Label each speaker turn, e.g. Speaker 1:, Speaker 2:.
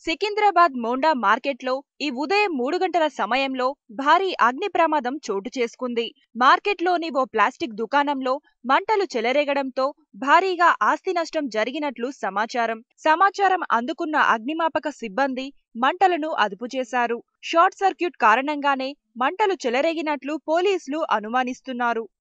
Speaker 1: సికింద్రాబాద్ మోండా మార్కెట్లో ఈ ఉదయం 3 గంటల సమయంలో భారీ అగ్ని ప్రమాదం చోటు చేసుకుంది. మార్కెట్లోని ఓ ప్లాస్టిక్ దుకాణంలో మంటలు చెలరేగడంతో భారీగా ఆస్తి నష్టం జరిగినట్లు సమాచారం అందుకున్న అగ్నిమాపక సిబ్బంది మంటలను అదుపు చేశారు. షార్ట్ సర్క్యూట్ కారణంగానే మంటలు చెలరేగినట్లు పోలీసులు అనుమానిస్తున్నారు.